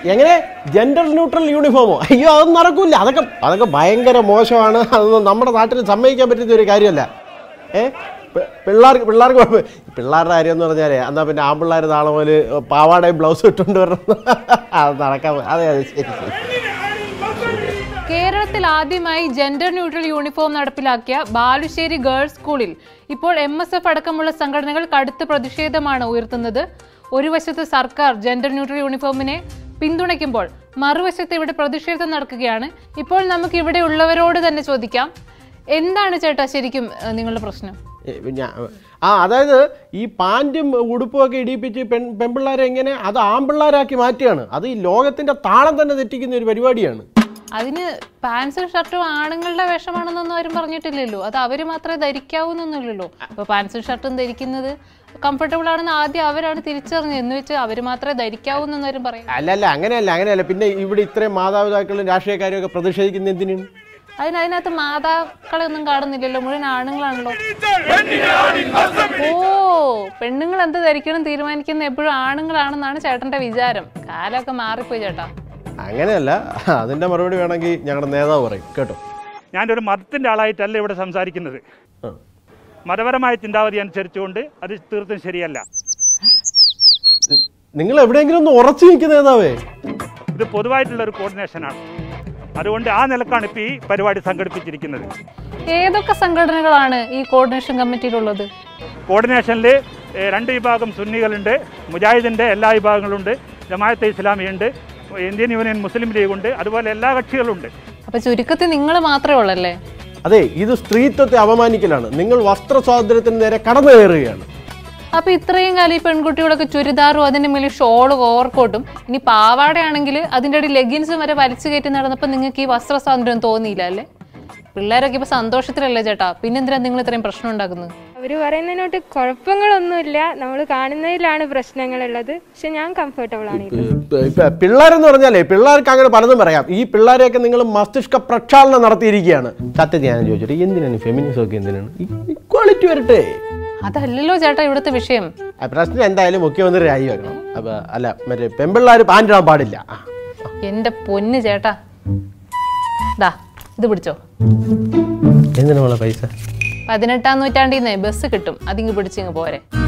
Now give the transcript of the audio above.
എങ്ങനെ gender neutral യൂണിഫോമോ? അയ്യോ, അതൊന്നും നടക്കൂല. അതൊക്കെ ഭയങ്കര മോശമാണ്. അതൊന്നും നമ്മുടെ നാട്ടിൽ സമ്മതിക്കാൻ പറ്റുന്ന ഒരു കാര്യമല്ല. പിള്ളേർക്ക് പിള്ളേരുടെ കാര്യം എന്ന് പറഞ്ഞാലേ എന്നാൽ പിന്നെ ആൺപിള്ളേർ നാളെ പോലെ പാവാടയും ബ്ലൗസും ഇട്ടുകൊണ്ട് വരണം. അത് നടക്കാൻ അതെ ശരി. കേരളത്തിൽ ആദ്യമായി ജെൻഡർ ന്യൂട്രൽ യൂണിഫോം നടപ്പിലാക്കിയ ബാലുശ്ശേരി ഗേൾസ് സ്കൂളിൽ ഇപ്പോൾ MSF അടക്കമുള്ള സംഘടനകൾ കടുത്ത പ്രതിഷേധമാണ് ഉയർത്തുന്നത്. ഒരു വശത്ത് സർക്കാർ ജെൻഡർ ന്യൂട്രൽ യൂണിഫോമിനെ പിന്തുണയ്ക്കുമ്പോൾ മറുവശത്ത് ഇവിടെ പ്രതിഷേധം നടക്കുകയാണ്. ഇപ്പോൾ നമുക്ക് ഇവിടെ ഉള്ളവരോട് തന്നെ ചോദിക്കാം, എന്താണ് ചേട്ടാ ശരിക്കും നിങ്ങളുടെ പ്രശ്നം? അതായത് ഈ പാൻറ്റും ഉടുപ്പും ഒക്കെ ഇടിപ്പിച്ച് പെൺപിള്ളേരെ എങ്ങനെ അത് ആൺപിള്ളേരാക്കി മാറ്റുകയാണ്. അത് ഈ ലോകത്തിന്റെ താളം തന്നെ തെറ്റിക്കുന്ന ഒരു പരിപാടിയാണ്. അതിന് പാൻസും ഷർട്ടും ആണുങ്ങളുടെ വേഷമാണെന്നൊന്നും ആരും പറഞ്ഞിട്ടില്ലല്ലോ. അത് അവര് മാത്രമേ ധരിക്കാവൂന്നൊന്നുമില്ലല്ലോ. ഇപ്പൊ പാൻസും ഷർട്ടും ധരിക്കുന്നത് കംഫർട്ടബിൾ ആണെന്ന് ആദ്യം അവരാണ് തിരിച്ചറിഞ്ഞത്. എന്ന് വെച്ച് അവര് മാത്രമേ ധരിക്കാവൂന്നൊന്നും ആരും പറയും. അല്ലല്ല, അങ്ങനെയല്ല. പിന്നെ ഇവിടെ ഇത്രയും മാതാപിതാക്കളും രാഷ്ട്രീയക്കാരും ഒക്കെ പ്രതിഷേധിക്കുന്ന എന്തിനാണ്? അതിനകത്ത് മാതാക്കളെ ഒന്നും കാണുന്നില്ലല്ലോ, മുഴുവൻ ആണുങ്ങളാണല്ലോ. ഓ, പെണ്ണുങ്ങൾ എന്ത് ധരിക്കണം തീരുമാനിക്കുന്ന എപ്പോഴും ആണുങ്ങളാണെന്നാണ് ചേട്ടന്റെ വിചാരം. കാലമൊക്കെ മാറിപ്പോയി ചേട്ടാ. അങ്ങനെയല്ല, അതിന്റെ മറുപടി വേണമെങ്കിൽ ഞങ്ങളുടെ നേതാവ് പറയും കേട്ടോ. ഞാനൊരു മതത്തിന്റെ ആളായിട്ടല്ല ഇവിടെ സംസാരിക്കുന്നത്. മതപരമായ ചിന്താഗതി അനുസരിച്ചുകൊണ്ട് അത് തീർത്തും ശരിയല്ല. നിങ്ങൾ എവിടെയെങ്കിലും ഒന്ന് ഉറച്ചു നിൽക്കുന്ന നേതാവേ? ഇത് പൊതുവായിട്ടുള്ള ഒരു കോർഡിനേഷനാണ്. അതുകൊണ്ട് ആ നിലക്കാണ് ഇപ്പോൾ ഈ പരിപാടി സംഘടിപ്പിച്ചിരിക്കുന്നത്. ഏതൊക്കെ സംഘടനകളാണ് ഈ കോർഡിനേഷൻ കമ്മിറ്റിയിലുള്ളത്? കോർഡിനേഷനിൽ 2 വിഭാഗം സുന്നികളുണ്ട്, മുജാഹിദിൻ്റെ എല്ലാ വിഭാഗങ്ങളുണ്ട്, ജമാഅത്തെ ഇസ്ലാമിയുണ്ട്, ഇന്ത്യൻ യൂണിയൻ മുസ്ലിം ലീഗ് ഉണ്ട്, അതുപോലെ എല്ലാ കക്ഷികളുണ്ട്. അപ്പൊ ചുരുക്കത്തിൽ നിങ്ങൾ മാത്രമേ ഉള്ളല്ലേ? അതെ, ഇത് സ്ത്രീത്വത്തെ അപമാനിക്കലാണ്. നിങ്ങൾ വസ്ത്ര സ്വാതന്ത്ര്യത്തിന് നേരെ കടന്നു കയറുകയാണ്. അപ്പൊ ഇത്രയും കാലം ഈ പെൺകുട്ടികളൊക്കെ ചുരിദാറും അതിന്റെ മേലിൽ ഷോളും ഓവർകോട്ടും ഇനി പാവാടയാണെങ്കിൽ അതിൻ്റെ ഇടയിൽ ലെഗിൻസും വരെ വലിച്ചു കയറ്റി നടന്നപ്പോൾ നിങ്ങൾക്ക് ഈ വസ്ത്ര സ്വാതന്ത്ര്യം തോന്നിയില്ല അല്ലേ? പിള്ളേരൊക്കെ ഇപ്പൊ സന്തോഷത്തിലല്ലേ ചേട്ടാ? പിന്നെന്തിനാ നിങ്ങൾ ഇത്രയും പ്രശ്നം ഉണ്ടാക്കുന്നത്? അവർ പറയുന്നതിനോട്ട് കുഴപ്പങ്ങളൊന്നുമില്ല, നമ്മൾ കാണുന്നതിലാണ് പ്രശ്നങ്ങളുള്ളത്. പക്ഷെ ഞാൻ കംഫർട്ടബിൾ ആണ്. പിള്ളേരെന്ന് പറഞ്ഞാലേ പിള്ളേർക്ക് അങ്ങനെ പലതും പറയാം. ഈ പിള്ളേരെയൊക്കെ നിങ്ങൾ മസ്തിഷ്ക പ്രക്ഷാളനം നടത്തിയിരിക്കുകയാണ്. സത്യത്തിൽ ഞാൻ ചോദിച്ചിട്ട് എന്തിനാണ് ഫെമിനിസം ഒക്കെ? എന്തിനാണ്? ഇക്വാളിറ്റി വരട്ടെ. അതല്ലല്ലോ ചേട്ടാ ഇവിടുത്തെ വിഷയം. പ്രശ്നം എന്തായാലും മുഖ്യമന്ത്രി രാജിവെക്കണം. അപ്പൊ അല്ല, മറ്റേ പെൺപിള്ളേർ പാൻറ്റിടാൻ പാടില്ല. എന്റെ പൊന്ന് ചേട്ടാ, ഇത് പിടിച്ചോ. എന്തിനാ പൈസ? 18-ാം നൂറ്റാണ്ടിൽ നിന്ന് ബസ് കിട്ടും, അതിങ്ങ് പിടിച്ചിങ്ങ് പോരെ.